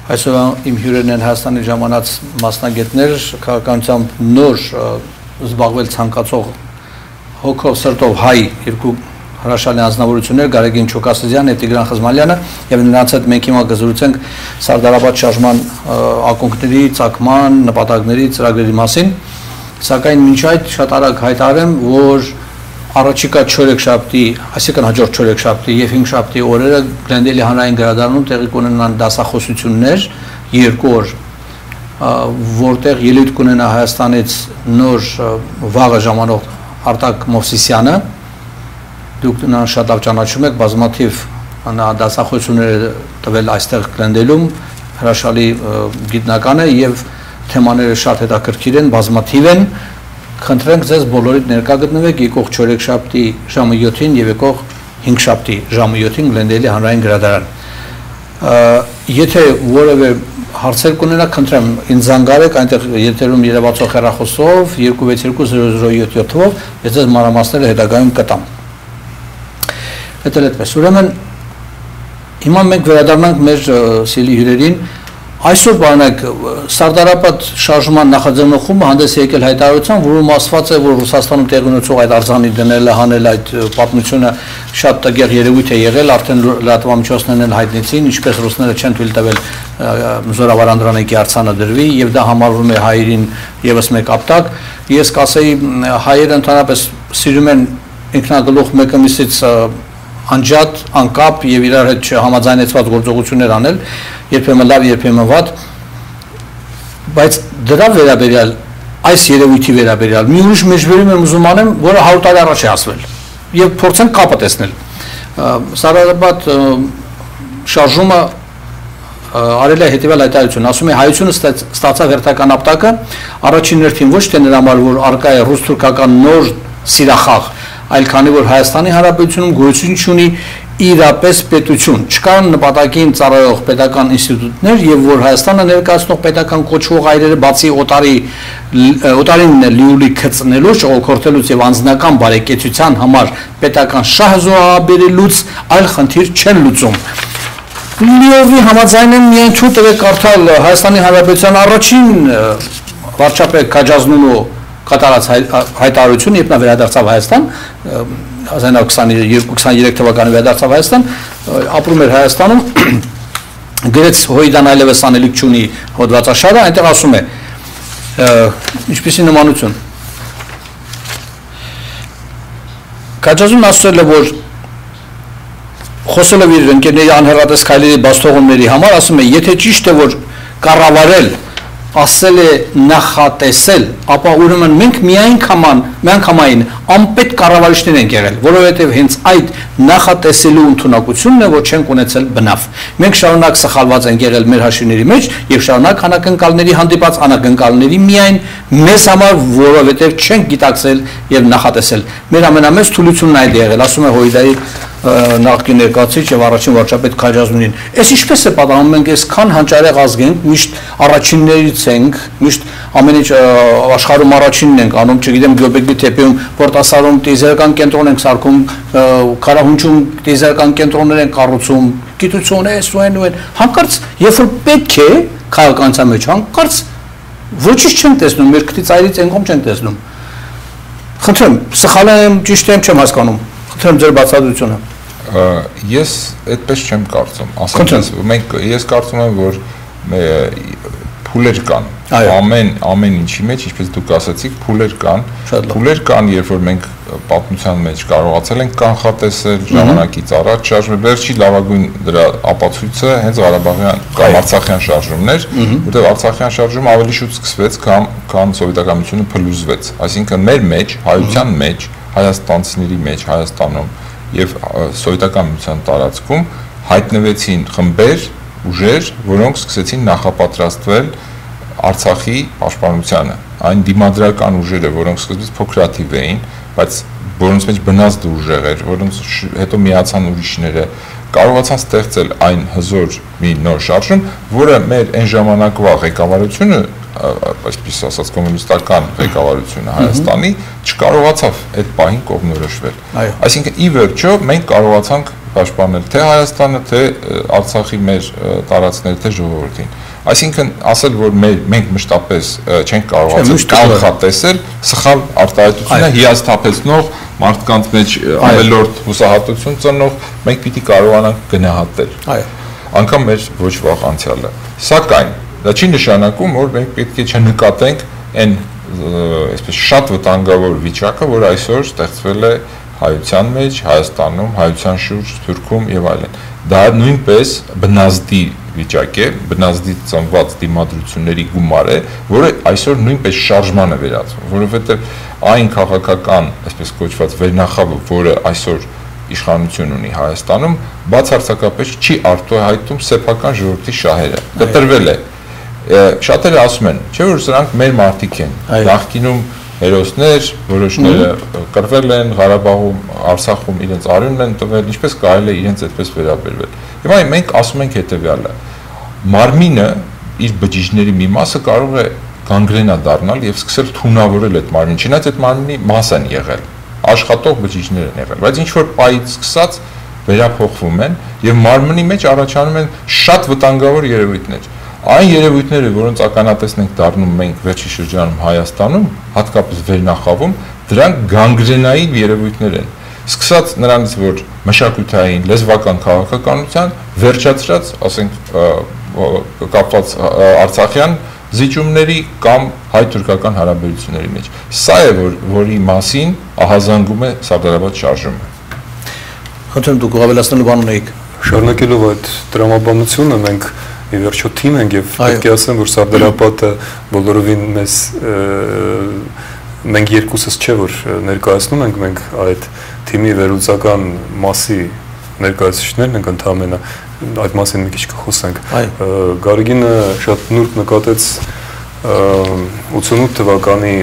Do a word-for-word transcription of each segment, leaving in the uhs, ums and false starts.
Այսօր իմ հյուրերն են Հայաստանի ժամանած մասնագետներ, քաղաքականությամբ նոր զբաղվել ցանկացող հոգով սրտով հայ երկու հրաշալի անձնավորություններ Գարեգին Չոկասզյան եւ Տիգրան Խզմալյանը եւ նրանց հետ մենք հիմա կզրուցենք Սարդարապատ շարժման ակունքների, ցակման, նպատակների, ծրագրերի մասին, սակայն մինչ այդ շատ արագ հայտարարեմ, որ առաջիկա չորեքշաբթի, այսինքն հաջորդ չորեքշաբթի եւ հինգշաբթի օրերը Գլենդեյլի հանրային գրադարանում տեղի կունենան դասախոսություններ երկու օր, որտեղ ելույթ կունենա Հայաստանից նոր վաղը ժամանող Արտակ Մովսիսյանը, դուք նրան շատ լավ ճանաչում եք, բազմաթիվ դասախոսություններ տվել այստեղ Գլենդեյլում, հրաշալի գիտնական է եւ թեմաները շատ հետաքրքիր են, բազմաթիվ են։ Խնդրենք ձեզ բոլորիդ ներկա գտնվեք եկող չորեքշաբթի ժամը յոթին եւ եկող հինգշաբթի ժամը յոթին Գլենդեյլի հանրային գրադարան։ Եթե որևէ հարցեր կունենաք, խնդրեմ ինձ զանգարեք, այնտեղ եթերում երևացող հեռախոսով երկու վեց երկու զրո զրո յոթ յոթով ես ձեզ մանրամասները հետագայում կտամ։ Դա այդպես։ Ուրեմն հիմա մենք վերադառնանք մեր սիրելի հյուրերին։ Այսօր բանակ Սարդարապատ շարժման նախաձեռնող խումբը հանդես եկել հայտարարությամբ, որում ասված է, որ Ռուսաստանում տեղի ունեցող այդ արձանի դնելը, հանել այդ պատմությունը շատ տգեղ երևույթ է եղել, արդեն լրատվամիջոցներն էլ հայտնեցին, ինչպես ռուսները չեն թույլ տվել Զորավար Անդրանիկի արձանը դրվի, եւ դա համարվում է հայերին եւս մեկ ապտակ։ Ես կասեի, հայերը ընդհանրապես սիրում են ինքնագլուխ մեկը մյուսից անջատ, անկապ եւ իրար հետ համաձայնեցված գործողություններ անել, երբեմն լավ, երբեմն վատ, բայց դրա վերաբերյալ, այս երևույթի վերաբերյալ մի ուրիշ մեջբերում եմ ուզում անեմ, որը հարյուր տարի առաջ է ասվել եւ փորձենք կապը տեսնել։ Սարդարապատ շարժումը արել է հետեւյալ հայտարարություն, ասում է հայությունը ստացավ հերթական ապտակը, առաջին հերթին ոչ թե նրա համար, որ արկա է ռուս-թուրքական նոր սիրախաղ, այլ քանի որ Հայաստանի Հանրապետությունում գոյություն ունի իրապես պետություն, չկան նպատակին ծառայող պետական ինստիտուտներ եւ որ Հայաստանը ներկայացնող պետական կոչվող այրերը բացի օտարի օտարին լիուլի գծնելուց, օգորտելուց եւ անձնական բարեկեցության համար պետական շահ զոհաբերելուց այլ խնդիր չեն լուծում։ Լիովի համաձայն են միայն ցույց տվել կարդալ Հայաստանի Հանրապետության առաջին վարչապետ Քաջազնունու կատարած հայտարարություն, երբ նա վերադարձավ Հայաստան, հազար իննսուն երկու քսաներեք թվականին վերադարձավ Հայաստան, ապրում էր Հայաստանում, գրեց Հոյդան այլևս անելիք չունի հոդվածաշարը, այնտեղ ասում է, ինչպիսի նմանություն։ Քաջազունն ասել է, որ խոսել է իր ընկերների անհեռատես քայլերի բացթողումների համար, ասում է, եթե ճիշտ է, որ կառավարել ասել է նախատեսել, ապա ուրեմն մենք միայն կաման, մենք համային անպետք կառավարիչներ ենք եղել, որովհետև հենց այդ նախատեսելու ընդունակությունն է, որ չենք ունեցել բնավ։ Մենք շարունակ սխալված ենք եղել մեր հաշիվների մեջ եւ շարունակ անակնկալների հանդիպած անակնկալների միայն մեզ համար, որովհետև չենք գիտակցել եւ նախատեսել։ Մեր ամենամեծ թուլությունն այդ է եղել, ասում է Հոյդայի նախկին ներկայացուցիչ եւ առաջին վարչապետ Քաջազնունին։ Այս ինչպես է պատահում, մենք այսքան հանճարեղ ազգ ենք, միշտ առաջիններից ենք, միշտ ամեն ինչ աշխարհում առաջինն ենք անում, չգիտեմ, Գյոբեկի թեպիում, Պորտասարում տիեզերական կենտրոն ենք սարքում, Քարահունչում տիեզերական կենտրոններ ենք կառուցում, գիտություն է, ու այն ու այն։ Հանկարծ, երբ որ պետք է քաղաքականության մեջ, հանկարծ ոչինչ չեն տեսնում, մեր քթից այրից ենկոմ չեն տեսնում։ Խնդրեմ, սխալ եմ, ճիշտ եմ, չեմ հասկանում։ Խնդրեմ ձեր բացատրությունը։ Ես այդպես չեմ կարծում, ասենք մենք ես կարծում եմ, որ փուլեր կան, ամեն ամեն ինչի մեջ, ինչպես դուք ասացիք, փուլեր կան, փուլեր կան, երբ որ մենք պատմության մեջ կարողացել ենք կանխատեսել ժամանակից առաջ շարժումը, վերջի լավագույն դրա ապացույցը հենց Ղարաբաղյան կամ Արցախյան շարժումն էր, որտեղ Արցախյան շարժումը ավելի շուտ սկսվեց, քան քան սովետական միությունը փլուզվեց, այսինքն մեր մեջ, հայության մեջ, հայաստանցիների մեջ, Հայաստանում եւ սովետական միության տարածքում հայտնվեցին խմբեր, ուժեր, որոնք սկսեցին նախապատրաստվել Արցախի պաշտպանությանը։ Այն դիմադրական ուժերը, որոնք սկզբից փոքրաթիվ էին, բայց որոնց մեջ բնազդ ուժեր էր, որոնց հետո միացան ուրիշները, կարողացան ստեղծել այն հզոր մի նոր շարժում, որը մեր այն ժամանակվա ղեկավարությունը, այսպես ասած կոմունիստական ղեկավարությունը Հայաստանի չկարողացավ այդ պահին կողմնորոշվել։ Այսինքն ի վերջո մենք կարողացանք պաշտպանել թե Հայաստանը, թե Արցախի մեր տարածքները, թե ժողովրդին։ Այսինքն ասել, որ մենք մշտապես չենք կարողացել կանխատեսել, սխալ արտահայտություն է, հիասթափեցնող, մարդկանց մեջ ավելորդ հուսահատություն ծնող, մենք պիտի կարողանանք գնահատել։ Անկամ մեր ոչ վաղ անցյալը։ Սակայն դա չի նշանակում, որ մենք պետք է չնկատենք այն այսպես շատ վտանգավոր վիճակը, որ այսօր ստեղծվել է հայության մեջ, Հայաստանում, հայության շուրջ, Թուրքում եւ այլն։ Դա նույնպես բնազդի վիճակ է, բնազդի ծնված դիմադրությունների գումար է, որը այսօր նույնպես շարժման է վերածվում, որովհետեւ այն քաղաքական, այսպես կոչված վերնախավը, որը այսօր իշխանություն ունի Հայաստանում, բացարձակապես չի արտահայտում սեփական ժողովրդի շահերը։ Կտրվել է։ Շատերը ասում են, չէ՞ որ սրանք մեր մարդիկ են։ Նախկինում հերոսներ, որոշները կռվել են, Ղարաբաղում, Արցախում իրենց արյունն են տվել, ինչպես կարելի է իրենց այդպես վերաբերվել։ Հիմա մենք ասում ենք հետևյալը. մարմինը իր բջիջների մի մասը կարող է գանգրենա դառնալ եւ սկսել թունավորել այդ մարմինը, չնայած այդ մարմինի մաս են եղել, աշխատող բջիջներ են եղել, բայց ինչ որ պայից սկսած վերափոխվում են եւ մարմնի մեջ առաջանում են շատ վտանգավոր երևույթներ։ Այն երևույթները, որոնց ականատեսն ենք դառնում մենք վերջի շրջանում Հայաստանում, հատկապես վերնախավում, դրանք գանգրենային երևույթներ են։ Սկսած նրանից, որ մշակութային, լեզվական քաղաքականության, վերջացրած, ասենք, կապված արցախյան զիջումների կամ հայ-թուրքական հարաբերությունների մեջ։ Սա է, որի մասին ահազանգում է Սարդարապատ շարժումը։ Խնդրեմ դուք ավելացնելու բան ունեիք։ Շարունակելով այդ տրամաբանությունը մենք ի վերջո թիմ ենք եւ պետք է ասեմ, որ Սարդարապատը բոլորովին մեզ մենք երկուսս չէ որ ներկայացնում ենք, մենք այդ թիմի վերլուծական մասի ներկայացուցիչներն ենք ընդհանրապես այդ մասին մի քիչ կխոսենք։ Գարեգինը շատ նուրբ նկատեց ութսունութ թվականի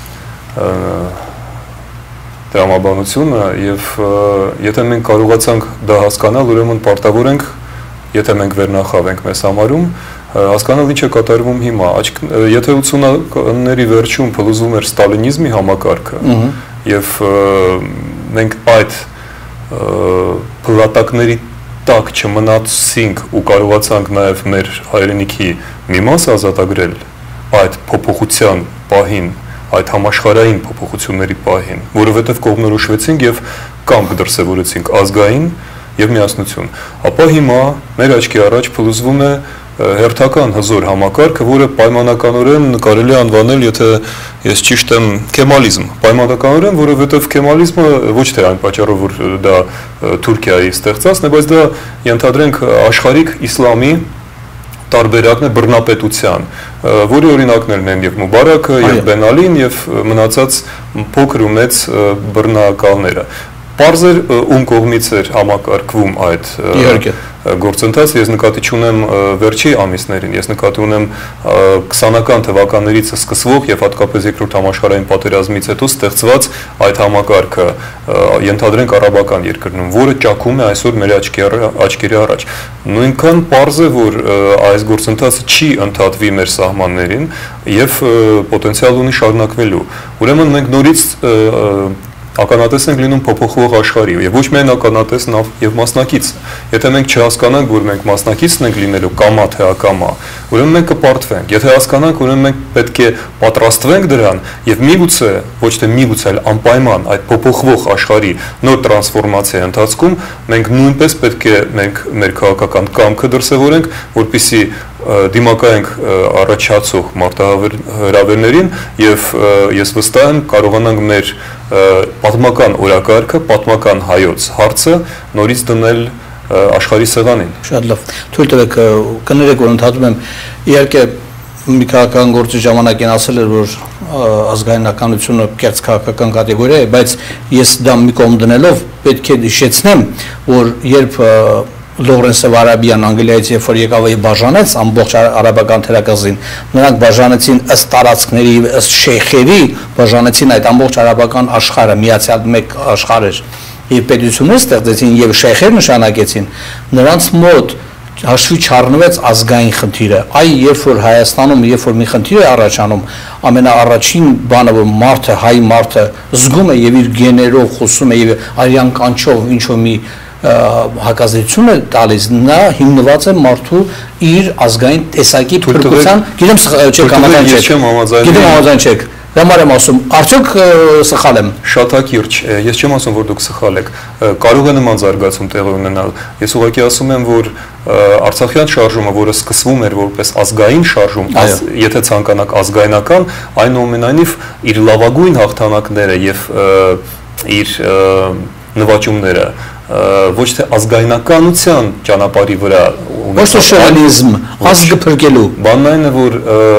տրամաբանությունը եւ եթե մենք կարողացանք դա հասկանալ, ուրեմն պարտավոր ենք, եթե մենք վերնախավ ենք մեզ համարում, հասկանալ ինչ է կատարվում հիմա։ Եթե ութսունների վերջում փլուզվում էր ստալինիզմի համակարգը եւ մենք այդ փլատակների տակ չմնացինք ու կարողացանք նաեւ մեր հայրենիքի մի մաս ազատագրել այդ փոփոխության պահին, այդ համաշխարհային փոփոխությունների պահին, որովհետեւ կողմնորոշվեցինք եւ կամք դրսևորեցինք ազգային եւ միասնություն, ապա հիմա մեր աչքի առաջ փլուզվում է հերթական հզոր համակարգը, որը պայմանականորեն կարելի է անվանել, եթե ես ճիշտ եմ, քեմալիզմ, պայմանականորեն, որովհետեւ քեմալիզմը ոչ թե այն պատճառով, որ դա Թուրքիայի ստեղծածն է, բայց դա ենթադրենք աշխարհիկ իսլամի տարբերակն է բռնապետության, որի օրինակներն են եւ Մուբարակը, եւ Բեն Ալին, եւ մնացած փոքր ու մեծ բռնակալները։ Պարզեր ում կողմից էր համակարգվում այդ գործընթացը, ես նկատի չունեմ վերջի ամիսներին, ես նկատի ունեմ քսանական թվականներից սկսվող եւ հատկապես երկրորդ համաշխարհային պատերազմից հետո ստեղծված այդ համակարգը, ենթադրենք արաբական երկրներում, որը ճակում է այսօր մեր աչքերի առաջ։ Նույնքան պարզ է, որ այս գործընթացը չի ընդհատվի մեր սահմաններին եւ պոտենցիալ ունի շարունակվելու։ Ուրեմն մենք նորից ականատես ենք լինում փոփոխվող աշխարհի եւ ոչ միայն ականատես եւ մասնակից։ Եթե մենք չհասկանանք, որ մենք մասնակիցն ենք լինելու կամա թե ակամա, ուրեմն մենք կպարտվենք։ Եթե հասկանանք, ուրեմն մենք պետք է պատրաստվենք դրան եւ միգուցե, ոչ թե միգուցե, այլ անպայման այդ փոփոխվող աշխարհի նոր տրանսֆորմացիայի ընթացքում մենք նույնպես պետք է մենք մեր քաղաքական կամքը դրսևորենք, որպեսզի դիմակայենք առաջացող մարտահրավերներին եւ ես վստահ եմ կարողանանք մեր պատմական օրակարգը, պատմական հայոց հարցը նորից դնել աշխարհի սեղանին։ Շատ լավ։ Թույլ տվեք կներեք, որ ընդհատում եմ, իհարկե մի քաղաքական գործի ժամանակ են ասել էր, որ ազգայնականությունը կերտ քաղաքական կատեգորիա է, բայց ես դա մի կողմ դնելով պետք է հիշեցնեմ, որ երբ Լորենսը Վարաբյան Անգլիայից երբ որ եկավ եւ բաժանեց ամբողջ արաբական թերակղզին, նրանք բաժանեցին ըստ տարածքների, ըստ շեյխերի, բաժանեցին այդ ամբողջ արաբական աշխարհը, միացյալ մեկ աշխարհ էր եւ պետություններ ստեղծեցին եւ շեյխեր նշանակեցին, նրանց մոտ հաշվի չառնվեց ազգային խնդիրը։ Այ երբ որ Հայաստանում երբ որ մի խնդիր է առաջանում, ամենաառաջին բանը որ մարդը, հայ մարդը զգում է եւ իր գեներով խոսում է եւ արյան կանչով ինչ որ մի հակազդեցությունը տալիս նա հիմնված է մարդու իր ազգային տեսակի փրկության գիտեմ չեք համաձայն չեք գիտեմ համաձայն չեք Դամար եմ ասում, արդյոք սխալ եմ։ Շատ հակիրճ, ես չեմ ասում, որ դուք սխալ եք։ Կարող է նման զարգացում տեղի ունենալ։ Ես ուղղակի ասում եմ, որ Արցախյան շարժումը, որը սկսվում էր որպես ազգային շարժում, եթե ցանկանաք ազգայնական, այնուամենայնիվ իր լավագույն հաղթանակները եւ իր նվաճումները ոչ թե ազգայնականության ճանապարհի վրա ոչ թե շովինիզմ ազգը փրկելու բանն այն է որ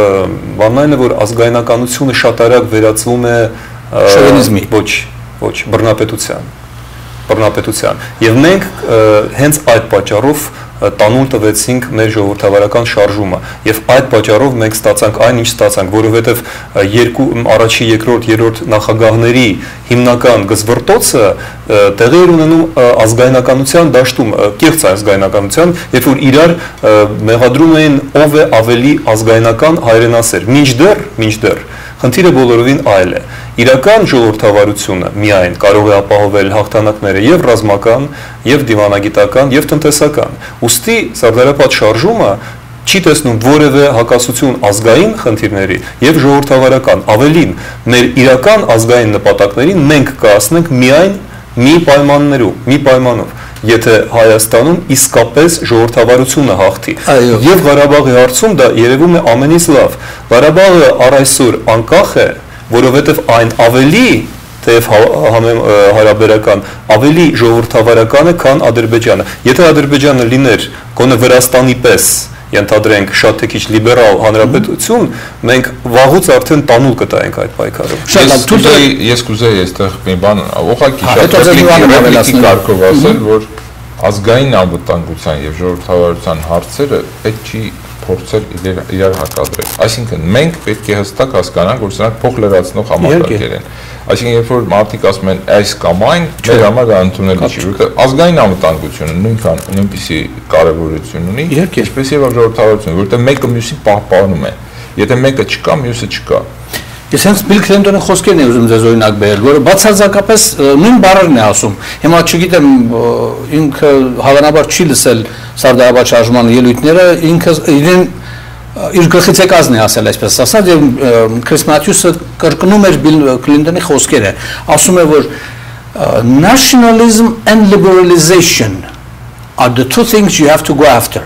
բանն այն է որ ազգայնականությունը շատ արագ վերածվում է շովինիզմի ոչ ոչ բռնապետության բռնապետության եւ մենք հենց այդ պատճառով տանուլ տվեցինք մեր ժողովրդավարական շարժումը եւ այդ պատճառով մենք ստացանք այն ինչ ստացանք որովհետեւ երկու առաջի երկրորդ երրորդ նախագահների հիմնական գզվռտոցը տեղի էր ունենում ազգայնականության դաշտում կեղծ ազգայնականության երբ որ իրար մեղադրում էին ով է ավելի ազգայնական հայրենասեր մինչդեռ մինչդեռ խնդիրը բոլորովին այլ է իրական ժողովրդավարությունը միայն կարող է ապահովել հաղթանակները եւ ռազմական եւ դիվանագիտական եւ տնտեսական ուստի սարդարապատ շարժումը չի տեսնում որևէ հակասություն ազգային խնդիրների եւ ժողովրդավարական ավելին մեր իրական ազգային նպատակներին մենք կհասնենք միայն մի պայմաններով մի պայմանով Եթե Հայաստանում իսկապես ժողովրդավարությունը հաղթի եւ Ղարաբաղի հարցում դա երևում է ամենից լավ Ղարաբաղը առ այսօր անկախ է որովհետեւ այն ավելի թեև հարաբերական ավելի ժողովրդավարական է քան Ադրբեջանը եթե Ադրբեջանը լիներ գոնե Վրաստանի պես ենթադրենք շատ թե քիչ լիբերալ հանրապետություն մենք վաղուց արդեն տանուլ կտայինք այդ պայքարում ես կուզեի այստեղ մի բան ուղղակի շատ ռեպլիկի կարգով ասել որ ազգային անվտանգության եւ ժողովրդավարության հարցերը պետք չի փորձել իրար հակադրել այսինքն մենք պետք է հստակ հասկանանք որ սրանք փոխ լրացնող համակարգեր են այսինքն երբ որ մարդիկ ասում են այս կամ այն մեր համար դա ընդունելի չի որովհետեւ ազգային անվտանգությունը նույնքան նույնպիսի կարեւորություն ունի ինչպես եւ ժողովրդավարությունը որովհետեւ մեկը մյուսին պահպանում է եթե մեկը չկա մյուսը չկա Ես հենց Բիլ Քլինտոնի խոսքերն եմ ուզում ձեզ օրինակ բերել, որը բացարձակապես նույն բառերն է ասում։ Հիմա չգիտեմ ինքը հավանաբար չի լսել Սարդարապատ շարժման ելույթները, ինքը իրեն իր գլխից եկածն է ասել այսպես ասած եւ Քրիս Մաթյուսը կրկնում էր Բիլ Քլինտոնի խոսքերը, ասում է որ nationalism and liberalization are the two things you have to go after.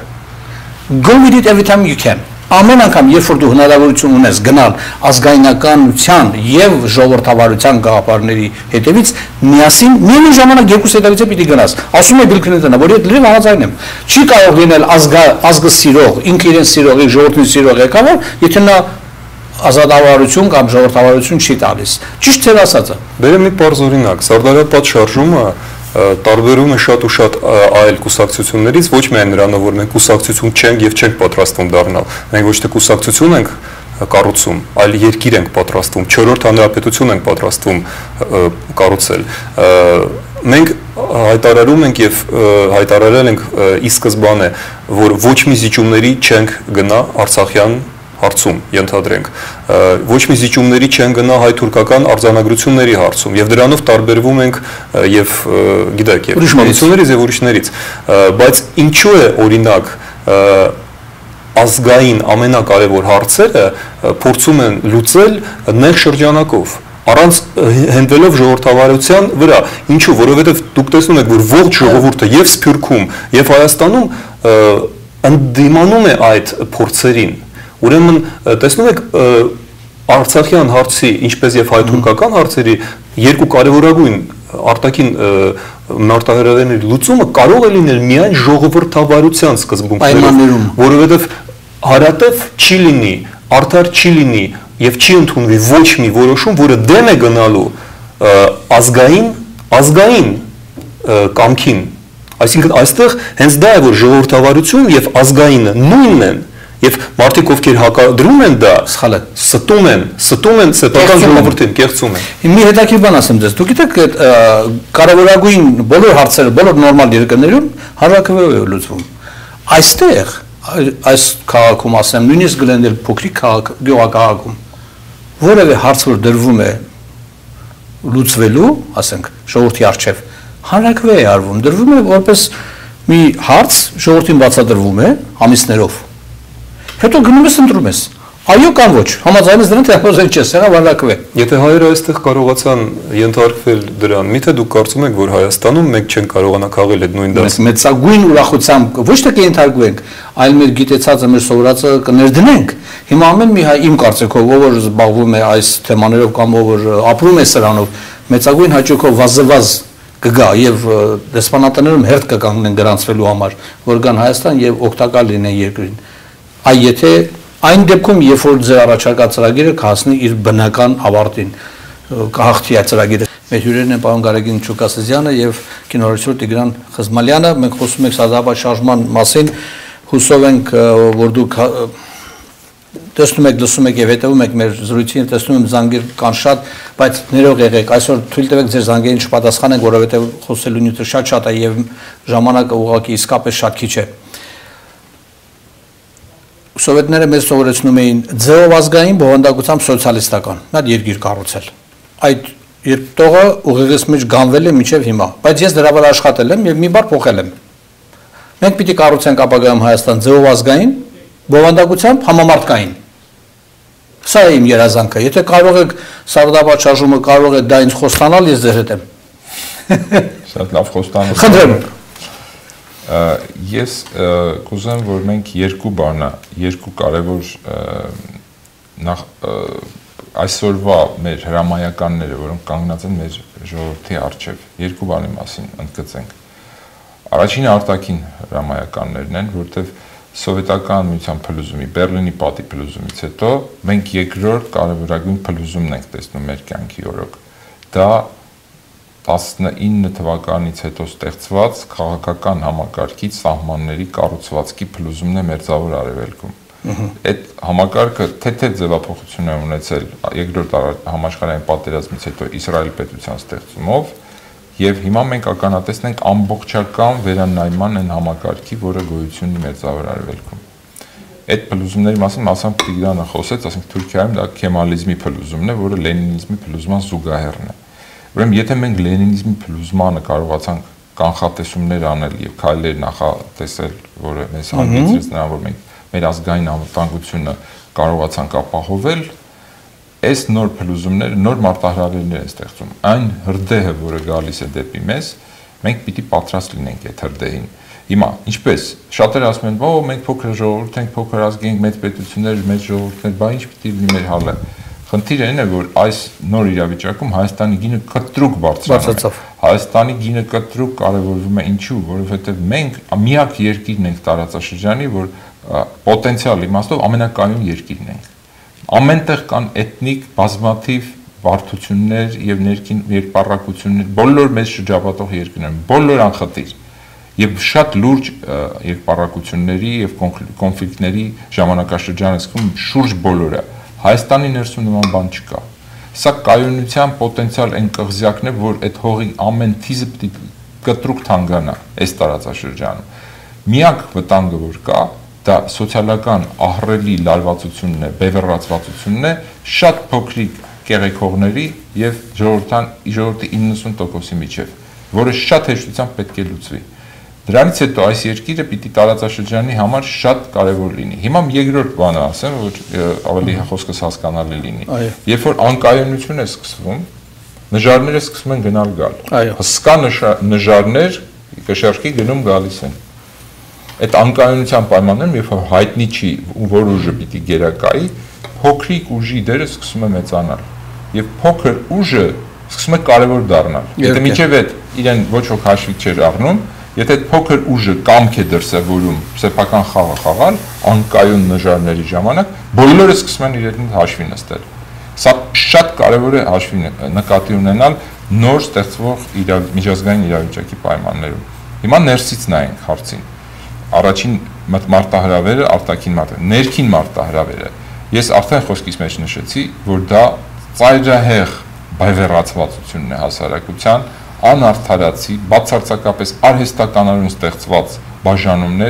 Go with it every time you can. Ամեն անգամ երբ որ դու հնարավորություն ունես գնալ ազգայնականության եւ ժողովրդավարության գաղափարների հետևից միասին միևնույն ժամանակ երկուս հետևից պիտի գնաս ասում է Բիլ Քլինտոնը որ ես լրիվ համաձայն եմ չի կարող լինել ազգը ազգը սիրող ինքը իրեն սիրող իր ժողովրդին սիրող եկավար եթե նա ազատավարություն կամ ժողովրդավարություն չի տալիս ճիշտ է ասածը բերեմ մի պարզ օրինակ Սարդարապատ շարժումը տարբերում է շատ ու շատ այլ կուսակցություններից ոչ միայն նրանով որ մենք կուսակցություն չենք եւ չենք պատրաստվում դառնալ մենք ոչ թե կուսակցություն ենք կառուցում այլ երկիր ենք պատրաստվում չորրորդ հանրապետություն ենք պատրաստվում կառուցել մենք հայտարարում ենք եւ հայտարարել ենք ի սկզբանե որ ոչ մի զիջումների չենք գնա Արցախյան հարցում ենթադրենք ոչ մի զիջումների չեն գնա հայ-թուրքական արձանագրությունների հարցում եւ դրանով տարբերվում ենք եւ գիտեք եւ ուրիշներից եւ ուրիշներից բայց ինչու է օրինակ ազգային ամենակարևոր հարցերը փորձում են լուծել նեղ շրջանակով առանց հենվելով ժողովրդավարության վրա ինչու որովհետեւ դուք տեսնում եք որ ողջ ժողովուրդը եւ Սփյուռքում եւ Հայաստանում ընդդիմանում է այդ փորձերին Ուրեմն տեսնում եք Արցախյան հարցի, ինչպես եւ հայ-թուրքական հարցերի երկու կարևորագույն արտաքին մարտահրավերների լուծումը կարող է լինել միայն ժողովրդավարության սկզբունքներով, որովհետեւ հարատև չի լինի, արդար չի լինի եւ չի ընդունվի ոչ մի որոշում, որը դեմ է գնալու ազգային, ազգային կամքին։ Այսինքն այստեղ հենց դա է որ ժողովրդավարություն եւ ազգայինը նույնն են Եվ մարդիկ ովքեր հակադրում են դա, սխալ է, ստում են, ստում են սեփական ժողովրդին, կեղծում են։ Մի հետաքրքիր բան ասեմ ձեզ, դուք գիտեք կարևորագույն բոլոր հարցերը, բոլոր նորմալ երկրներում հանրակրվեով է լուծվում։ Այստեղ այս քաղաքում ասեմ, նույնիսկ գլենդել փոքրիկ քաղաք, գյուղակահաղում, որևէ հարց որ դրվում է լուծվելու, ասենք, ժողովրդի առջև, հանրաքվե է արվում, դրվում է որպես մի հարց, ժողովրդին բացատրվում է ամիսներով։ Հետո գնում ես ընտրում ես։ Այո կամ ոչ, համաձայն ես դրան, թե համաձայն չես, եղավ հանրաքվե։ Եթե հայերը այստեղ կարողացան ենթարկվել դրան, միթե դուք կարծում եք, որ Հայաստանում մենք չենք կարողանա քաղել այդ նույն դասը։ Մեծագույն ուրախությամբ ոչ թե կենթարկվենք, այլ մեր գիտեցածը, մեր սովորածը կներդնենք։ Հիմա ամեն մի հայ իմ կարծիքով, ով որ զբաղվում է այս թեմաներով կամ ով որ ապրում է սրանով, մեծագույն հաճույքով վազվազ կգա եւ դեսպանատներում հերթ կկանգնեն գրանցվելու համար, որ գան Հայաստան եւ օգտակար լինեն երկրին։ Այ եթե այն դեպքում, երբ որ ձեր առաջարկած ծրագիրը կհասնի իր բնական ավարտին, կհաղթի այդ ծրագիրը։ Մեր հյուրերն են պարոն Գարեգին Չուկասեզյանը եւ կինոռեժիսոր Տիգրան Խզմալյանը։ Մենք խոսում ենք սադաբար շարժման մասին, հուսով ենք, որ դուք տեսնում եք, լսում եք եւ հետեւում եք մեր զրույցին, տեսնում եմ զանգեր կան շատ, բայց ներող եղեք, այսօր թույլ տվեք ձեր զանգերին չպատասխանենք, որովհետեւ խոսելու նյութը շատ-շատ է եւ ժամանակը ուղղակի իսկապես շատ քիչ է։ Սովետները մեզ սովորեցնում էին ձեով ազգային, բովանդակությամբ սոցիալիստական, նա երկիր կառուցել։ Այդ երկտողը ուղեղից մեջ գանվել է մինչև հիմա, բայց ես դրա վրա աշխատել եմ եւ մի բար փոխել եմ։ Մենք պիտի կառուցենք ապագայում Հայաստան ձեով ազգային, բովանդակությամբ համամարտկային։ Սա է իմ երազանքը։ Եթե կարող եք Սարդաբադ շարժումը կարող է դա ինձ խոստանալ, ես ձեր հետ եմ։ Շատ լավ խոստանում։ Խնդրեմ։ Ես կուզեմ, որ մենք երկու բանը, երկու կարևոր նախ այսօրվա մեր հրամայականները, որոնք կանգնած են մեր ժողովրդի առջև, երկու բանի մասին ընդգծենք։ Առաջինը արտաքին հրամայականներն են, որտեղ սովետական միության փլուզումի, Բերլինի պատի փլուզումից հետո մենք երկրորդ կարևորագույն փլուզումն ենք տեսնում մեր կյանքի օրոք։ Դա տասնինը թվականից հետո ստեղծված քաղաքական համակարգի սահմանների կառուցվածքի փլուզումն է Մերձավոր Արևելքում։ Այդ համակարգը թեթև ձևափոխություն է ունեցել երկրորդ համաշխարհային պատերազմից հետո Իսրայելի պետության ստեղծումով, եւ հիմա մենք ականատեսնենք ամբողջական վերանայման այն համակարգի, որը գոյություն ունի Մերձավոր Արևելքում։ Այդ փլուզումների մասին մասամբ Տիգրանը խոսեց, ասենք Թուրքիայում դա քեմալիզմի փլուզումն է, որը լենինիզմի փլուզման զուգահեռն է։ Ուրեմն եթե մենք լենինիզմի փլուզմանը կարողացանք կանխատեսումներ անել եւ քայլեր նախատեսել, որը մեզ հանգեցրեց նրան, որ մենք մեր ազգային անվտանգությունը կարողացանք ապահովել, այս նոր փլուզումները, նոր մարտահրավերներ են ստեղծում։ Այն հրդեհը, որը գալիս է դեպի մեզ, մենք պիտի պատրաստ լինենք այդ հրդեհին։ Հիմա, ինչպես շատերը ասում են, «Ո, մենք փոքր ժողովուրդ ենք, փոքր ազգ ենք, մեծ պետություններ, մեծ ժողովուրդներ, բա ինչ պիտի լինի մեր հալը»։ Խնդիրը այն է, որ այս նոր իրավիճակում Հայաստանի գինը կտրուկ բարձրանում է։ Հայաստանի գինը կտրուկ կարևորվում է ինչու, որովհետև մենք միակ երկիրն ենք տարածաշրջանի, որ պոտենցիալ իմաստով ամենակայուն երկիրն ենք։ Ամենտեղ կան էթնիկ բազմաթիվ բարդություններ եւ ներքին երկպառակություններ, բոլոր մեզ շրջապատող երկրներում, բոլոր անխտիր եւ շատ լուրջ երկպառակությունների եւ կոնֆլիկտների ժամանակաշրջան սկսում շուրջ բոլորը։ Հայաստանի ներսում նման բան չկա։ Սա կայունության պոտենցիալ այն կղզյակն է, որ այդ հողի ամեն թիզը պիտի կտրուկ թանկանա այս տարածաշրջանում։ Միակ վտանգը որ կա, դա սոցիալական ահռելի լարվածությունն է, բևեռացվածությունն է, շատ փոքրիկ կեղեքողների եւ ժողովրդան ժողովրդի իննսուն տոկոսի միջեւ, որը շատ հեշտությամբ պետք է լուծվի։ Դրանից հետո այս երկիրը պիտի տարածաշրջանի համար շատ կարևոր լինի։ Հիմա երկրորդ բանը ասեմ, որ ավելի խոսքս հասկանալի լինի։ Երբ որ անկայունություն է սկսվում, նժարները սկսում են գնալ գալ։ Հսկա նժարներ կշարքի գնում գալիս են։ Այդ անկայունության պայմաններում, երբ որ հայտնի չի որ ուժը պիտի գերակայի, փոքրիկ ուժի դերը սկսում է մեծանալ։ Եվ փոքր ուժը սկսում է կարևոր դառնալ։ Եթե միջև այդ իրեն ոչ ոք հաշվի չէր առնում, եթե այդ փոքր ուժը կամք է դրսևորում սեփական խաղը խաղալ, անկայուն նժարների ժամանակ, բոլորը սկսում են իրեն հաշվի նստել։ Սա շատ կարևոր է հաշվի նկատի ունենալ նոր ստեղծվող միջազգային իրավիճակի պայմաններում։ Հիմա ներսից նայենք հարցին։ Առաջին մարտահրավերը արտաքին մարտահրավերը, ներքին մարտահրավերը։ Ես արդեն խոսքիս մեջ նշեցի, որ դա ծայրահեղ բայվերացվածությունն է հասարակության, անարդարացի, բացարձակապես արհեստականորեն ստեղծված բաժանումներ,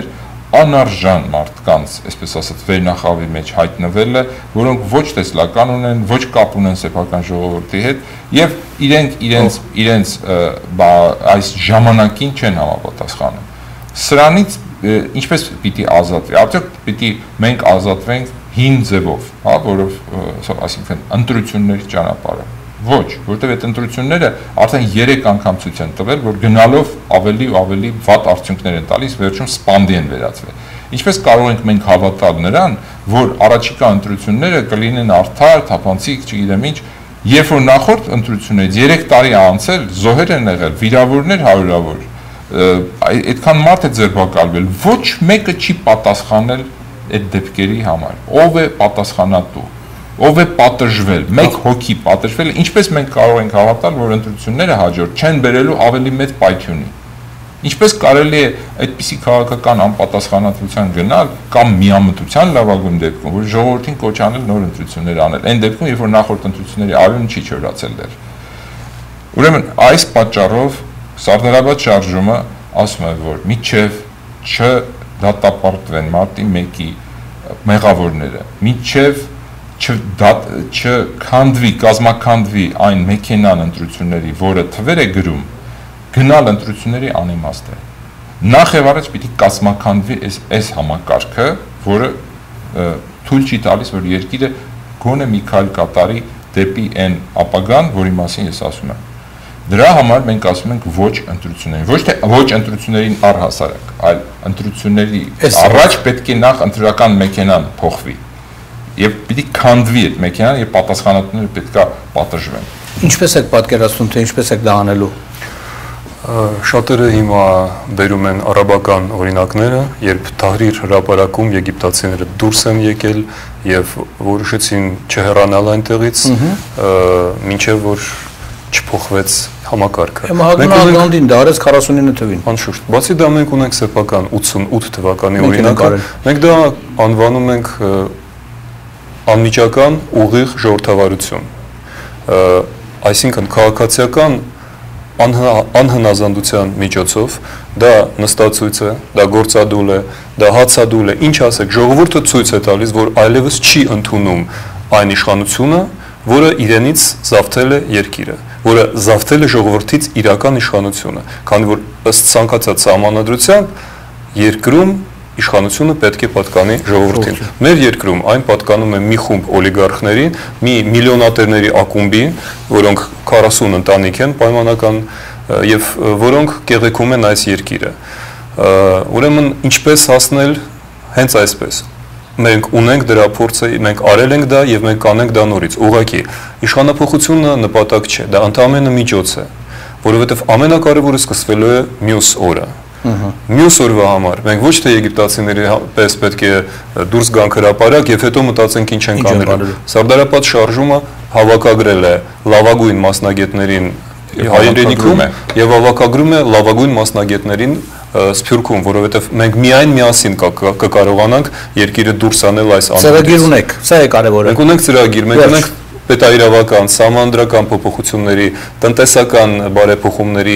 անարժան մարդկանց, այսպես ասած, վերնախավի մեջ հայտնվելը, որոնք ոչ տեսլական ունեն, ոչ կապ ունեն սեփական ժողովրդի հետ եւ իրենք իրենց իրենց այս ժամանակին չեն համապատասխանում։ Սրանից ինչպես պիտի ազատվի, արդյոք պիտի մենք ազատվենք հին ձևով, հա, որով այսինքն ընտրությունների ճանապարհը։ Ոչ, որտեղ այդ ընտրությունները արդեն երեք անգամ ցույց են տվել, որ գնալով ավելի ու ավելի վատ արդյունքներ են տալիս, վերջում սպանդի են վերածվել։ Ինչպես կարող ենք մենք հավատալ նրան, որ առաջիկա ընտրությունները կլինեն արդար, թափանցիկ, չգիտեմ ինչ, երբ որ նախորդ ընտրություններից երեք տարի անցել, զոհեր են եղել, վիրավորներ հարյուրավոր, այդքան մարդ է ձերբակալվել, ոչ մեկը չի պատասխանել այդ դեպքերի համար։ Ով է պատասխանատու։ Ով է պատժվել, մեկ հոգի պատժվել, ինչպես մենք կարող ենք հավատալ, որ ընտրությունները հաջորդ չեն բերելու ավելի մեծ պայթյունի։ Ինչպես կարելի է այդպիսի քաղաքական անպատասխանատվության գնալ կամ միամտության լավագույն դեպքում, որ ժողովրդին կոչ անել նոր ընտրություններ անել, այն դեպքում, երբ որ նախորդ ընտրությունների արյունը չի չորացել դեռ։ Ուրեմն այս պատճառով Սարդարապատ շարժումը ասում է, որ մինչև չդատապարտվեն մարտի մեկի մեղավորները, մինչև չքանդվի, կազմաքանդվի այն մեքենան ընտրությունների, որը թվեր է գրում, գնալ ընտրությունների անիմաստ է։ Նախ եւ առաջ պիտի կազմաքանդվի այս համակարգը, որը թույլ չի տալիս, որ երկիրը գոնե մի քայլ կատարի դեպի այն ապագան, որի մասին ես ասում եմ։ Դրա համար մենք ասում ենք ոչ ընտրություններին, ոչ թե ոչ ընտրություններին առհասարակ, այլ ընտրությունների առաջ պետք է նախ ընտրական մեքենան փոխվի։ Եվ պիտի քանդվի այդ մեքենան եւ պատասխանատուները պետքա պատժվեն։ Ինչպես եք պատկերացնում, թե ինչպես եք դա անելու։ Շատերը հիմա բերում են արաբական օրինակները, երբ Թահրիր հրապարակում եգիպտացիները դուրս են եկել եւ որոշեցին չհեռանալ այնտեղից, մինչեւ որ չփոխվեց համակարգը։ Մահագնա Գանդին դա արեց քառասունինը թվին։ Անշուշտ, բացի դա մենք ունենք սեփական ութսունութ թվականի օրինակը, մենք դա անվանում ենք անմիջական ուղիղ ժողովրդավարություն, այսինքն քաղաքացիական անհնազանդության միջոցով, դա նստածույց է, դա գործադուլ է, դա հացադուլ է, ինչ ասեք, ժողովուրդը ցույց է տալիս, որ այլևս չի ընդունում այն իշխանությունը, որը իրենից զավթել է երկիրը, որը զավթել է ժողովրդից իրական իշխանությունը, քանի որ ըստ ցանկացած սահմանադրության երկրում իշխանությունը պետք է պատկանի ժողովրդին։ Մեր երկրում այն պատկանում է մի խումբ օլիգարխներին, մի միլիոնատերների ակումբին, որոնք քառասուն ընտանիք են պայմանական եւ որոնք կեղեքում են այս երկիրը։ Ուրեմն ինչպես հասնել հենց այսպես։ Մենք ունենք դրա փորձը, մենք արել ենք դա եւ մենք կանենք դա նորից։ Ուղղակի իշխանապողությունը նպատակ չէ, դա ընդհանրապես միջոց է, որովհետեւ ամենակարևորը սկսվելու է մյուս օրը։ Մյուս օրվա համար մենք ոչ թե եգիպտացիների պես պետք է դուրս գանք հրապարակ եւ հետո մտածենք ինչ ենք անելու։ Սարդարապատ շարժումը հավաքագրել է լավագույն մասնագետներին հայրենիքում եւ հավաքագրում է լավագույն մասնագետներին Սփյուռքում, որովհետեւ մենք միայն միասին կկարողանանք երկիրը դուրս անել այս անելուց։ Ծրագիր ունեք, սա է կարևորը։ Մենք ունենք ծրագիր, մենք ունենք պետաիրավական, սահմանադրական փոփոխությունների, տնտեսական բարեփոխումների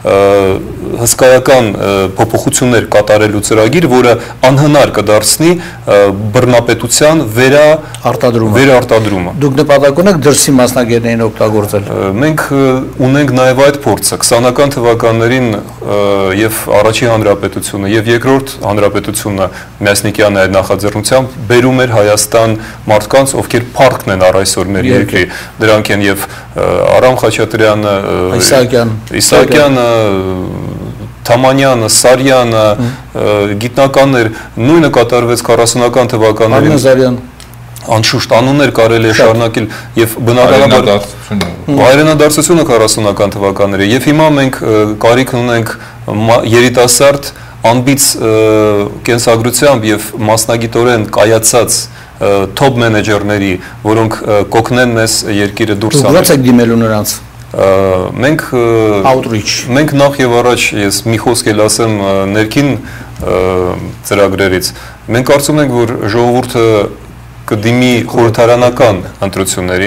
հսկայական փոփոխություններ կատարելու ծրագիր, որը անհնար կդարձնի բռնապետության վերարտադրումը։ Վերարտադրումը։ Դուք նպատակ ունեք դրսի մասնագետներին օգտագործել։ Մենք ունենք նաև այդ փորձը քսանական թվականներին եւ առաջին հանրապետությունը եւ երկրորդ հանրապետությունը Մյասնիկյանի այդ նախաձեռնությամբ բերում էր Հայաստան մարդկանց, ովքեր փառքն են առ այսօր մեր երկրի։ Դրանք են եւ Արամ Խաչատրյանը, Իսահակյանը, Թամանյանը, Սարյանը, գիտնականներ, նույնը կատարվեց քառասունական թվականներին։ Անշուշտ անուններ կարելի է շարունակել եւ բնականաբար հայրենադարձությունը քառասունական թվականները եւ հիմա մենք կարիք ունենք երիտասարդ անբիծ կենսագրությամբ եւ մասնագիտորեն կայացած top մենեջերների, որոնք կօգնեն մեզ երկիրը դուրս անել։ Դուք ո՞նց եք դիմելու նրանց։ Մենք մենք նախ եւ առաջ ես մի խոսք էլ ասեմ ներքին ծրագրերից։ Մենք կարծում ենք, որ ժողովուրդը կդիմի խորհրդարանական ընտրություններին,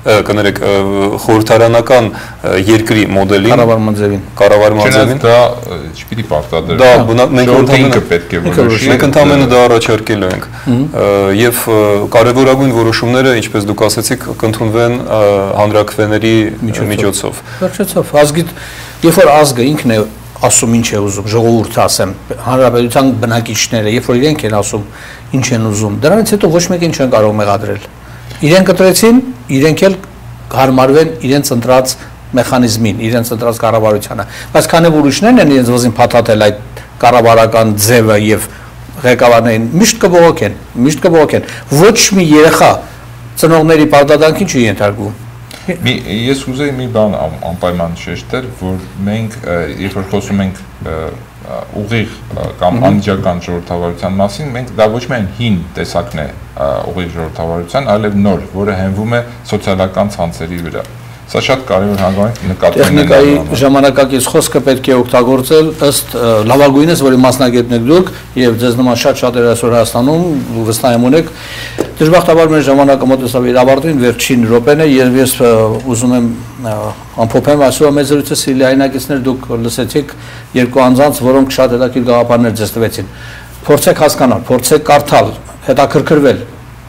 կներեք խորհրդարանական երկրի մոդելին, կառավարման ձևին, կառավարման ձևին։ Դա չպիտի պարտադրել։ Դա մենք ընդհանրապես պետք է որոշի։ Մենք ընդհանրապես դա առաջարկել ենք։ Եվ կարևորագույն որոշումները, ինչպես դուք ասացիք, կընդունվեն հանրաքվեների միջոցով։ Վերջացավ, ազգի, երբ որ ազգը ինքն է ասում ինչ է ուզում, ժողովուրդը ասեմ, հանրապետության բնակիչները, երբ որ իրենք են ասում ինչ են ուզում, դրանից հետո ոչ մեկին չեն կարող մեղադրել։ Իրենք կտրեցին, իրենք էլ հարմարվեն իրենց ընտրած մեխանիզմին, իրենց ընտրած կառավարությանը։ Բայց քանի որ ուրիշներն են իրենց ոզին փաթաթել այդ կառավարական ձևը եւ ղեկավարներին միշտ կբողոքեն, միշտ կբողոքեն։ Ոչ մի երեխա ծնողների պարտադրանքին չի ենթարկվում։ Մի ես ուզեի մի բան անպայման շեշտել, որ մենք երբ որ խոսում ենք ուղիղ կամ անմիջական ժողովրդավարության մասին, մենք դա ոչ միայն հին տեսակն է ուղիղ ժողովրդավարության, այլև նոր, որը հենվում է սոցիալական ցանցերի վրա։ Սա շատ կարևոր հանգամանք նկատի ունենալու համար։ Տեխնիկայի ժամանակակից խոսքը պետք է օգտագործել ըստ լավագույնս, որի մասնագետն եք դուք, եւ ձեզ նման շատ շատեր այսօր Հայաստանում վստահ եմ ունեք։ Դժբախտաբար մեր ժամանակը մոտեցավ իր ավարտին, վերջին րոպեն է, եւ ես ուզում եմ ամփոփեմ այսօր մեծ զրույցը սիլիայնակիցներ դուք լսեցիք երկու անձանց, որոնք շատ հետաքրքիր գաղափարներ ձեզ տվեցին։ Փորձեք հասկանալ, փորձեք կարդալ, հետաքրքրվել։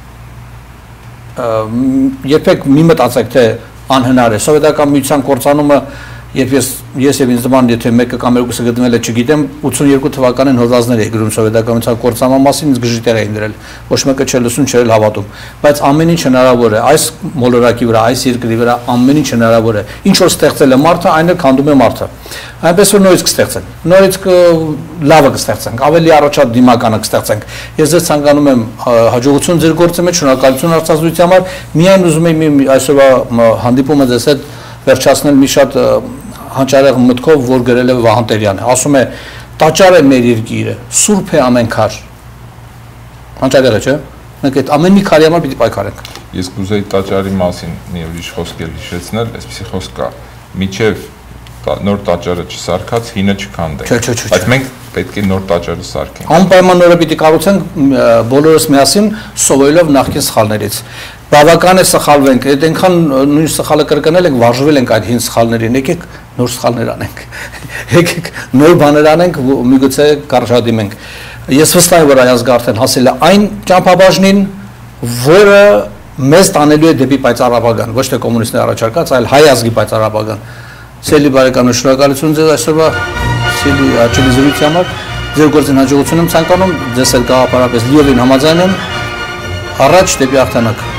Երբեք մի մտածեք, թե անհնար է։ Սովետական միության կործանումը, երբ ես ես եւ ինձ նման, եթե մեկը կամ երկուսը գտնվել է, չգիտեմ, ութսունյոթ թվականին հոդվածներ է գրում սովետական միության կործանման մասին, ինձ գժիտեր էին դրել։ Ոչ մեկը չէր լսում, չէր հավատում։ Բայց ամեն ինչ հնարավոր է, այս մոլորակի վրա, այս երկրի վրա ամեն ինչ հնարավոր է։ Ինչ որ ստեղծել է մարդը, այն էլ քանդում է մարդը։ Այնպես որ նորից կստեղծենք, նորից լավը կստեղծենք, ավելի առաջատ դիմականը կստեղծենք։ Ես ձեզ ցանկանում եմ հաջողություն ձեր գործի մեջ, շնորհակալություն արտասուծի համար։ Միայն ուզում եմ այսօրվա հանդիպումը ձեզ հետ վերջացնել մի շատ հանճարեղ մտքով, որ գրել է Վահան Տերյանը։ Ասում է. «Տաճար է մեր երկիրը, սուրբ է ամեն քար»։ Հանճարեղ է, չէ՞։ Մենք այդ ամեն մի քարի համար պիտի պայքարենք։ Ես կուզեի տաճարի մասին մի ուրիշ խոսք էլ հիշեցնել, այսպեսի խոսք կա. «Միջև նոր տաճարը չսարքած, հինը չքանդենք»։ Բայց մենք պետք է նոր տաճարը սարքենք։ Անպայման նորը պիտի կառուցենք բոլորս միասին սովորելով նախկին սխալներից։ Բավական է սխալվենք, այդ այնքան նույն սխալը կրկնել ենք, վարժվել ենք այդ հին սխալներին, եկեք նոր սխալներ անենք։ Եկեք նոր բաներ անենք, միգուցե կարճադիմենք։ Ես վստահ եմ, որ այ ազգը արդեն հասել է այն ճամփաբաժնին, որը մեզ տանելու է դեպի պայծառ ապագան, ոչ թե կոմունիստների առաջարկած, այլ հայ ազգի պայծառ ապագան։ Սիրելի բարեկամներ, շնորհակալություն ձեզ այսօրվա սիրելի հաճելի զրույցի համար։ Ձեր գործին հաջողություն եմ ցանկանում, ձեզ հետ գաղափարապես լիովին համաձայն եմ։ Առաջ դեպի հաղթանակ։